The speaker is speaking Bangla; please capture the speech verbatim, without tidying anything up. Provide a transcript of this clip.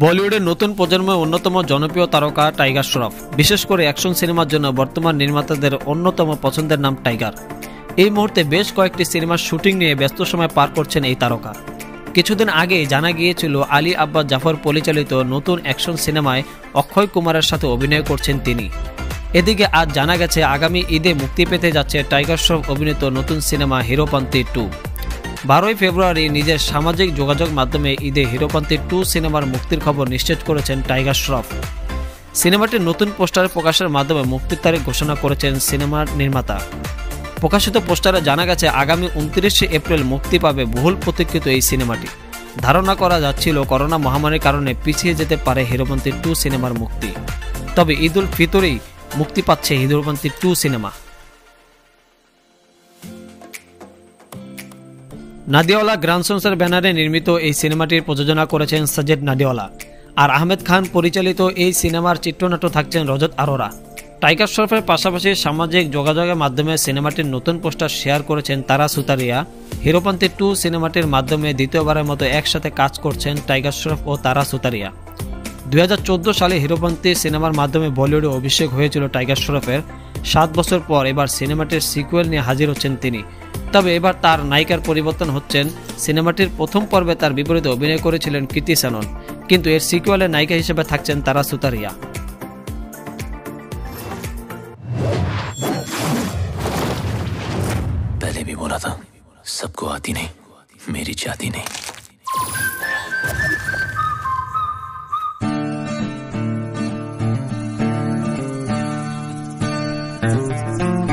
বলিউডের নতুন প্রজন্মের অন্যতম জনপ্রিয় তারকা টাইগার শ্রফ। বিশেষ করে অ্যাকশন সিনেমার জন্য বর্তমান নির্মাতাদের অন্যতম পছন্দের নাম টাইগার। এই মুহূর্তে বেশ কয়েকটি সিনেমার শুটিং নিয়ে ব্যস্ত সময় পার করছেন এই তারকা। কিছুদিন আগেই জানা গিয়েছিল আলী আব্বাস জাফর পরিচালিত নতুন অ্যাকশন সিনেমায় অক্ষয় কুমারের সাথে অভিনয় করছেন তিনি। এদিকে আজ জানা গেছে আগামী ঈদে মুক্তি পেতে যাচ্ছে টাইগার শ্রফ অভিনীত নতুন সিনেমা হিরোপন্থী টু। বারোই ফেব্রুয়ারি নিজের সামাজিক যোগাযোগ মাধ্যমে ঈদে হিরোপন্থী টু সিনেমার মুক্তির খবর নিশ্চিত করেছেন টাইগার শ্রফ। সিনেমাটির নতুন পোস্টার প্রকাশের মাধ্যমে মুক্তির তারিখ ঘোষণা করেছেন সিনেমার নির্মাতা। প্রকাশিত পোস্টারে জানা গেছে আগামী উনত্রিশে এপ্রিল মুক্তি পাবে বহুল প্রতীক্ষিত এই সিনেমাটি। ধারণা করা যাচ্ছিল করোনা মহামারীর কারণে পিছিয়ে যেতে পারে হিরোপন্থী টু সিনেমার মুক্তি, তবে ঈদ উল ফিতরেই মুক্তি পাচ্ছে হিরোপন্থী টু সিনেমা। নাদিয়াওয়ালা গ্র্যান্ডসন্সের ব্যানারে নির্মিত এই সিনেমাটির প্রযোজনা করেছেন সাজেদ নাদিয়াওয়ালা, আর আহমেদ খান পরিচালিত এই সিনেমার চিত্রনাট্য থাকছেন রজত আরোরা। টাইগার শ্রফের পাশাপাশি সামাজিক যোগাযোগের মাধ্যমে সিনেমাটির নতুন পোস্টার শেয়ার করেছেন তারা সুতারিয়া। হিরোপন্থী টু সিনেমাটির মাধ্যমে দ্বিতীয়বারের মতো একসাথে কাজ করছেন টাইগার শ্রফ ও তারা সুতারিয়া। দুই হাজার চোদ্দ সালে হিরোপন্থী সিনেমার মাধ্যমে বলিউডে অভিষেক হয়েছিল টাইগার শ্রফের। সাত বছর পর এবার সিনেমাটির সিকুয়েল নিয়ে হাজির হচ্ছেন তিনি। তবে এবার তার নায়িকার পরিবর্তন হচ্ছেন। সিনেমাটির প্রথম পর্বে তার বিপরীতে অভিনয় করেছিলেন কৃতি সেনন, কিন্তু এর সিকুয়েলে নায়িকা হিসেবে থাকছেন তারা সুতারিয়া। पहले भी बोला था, सबको आती नहीं, मेरी जाती नहीं।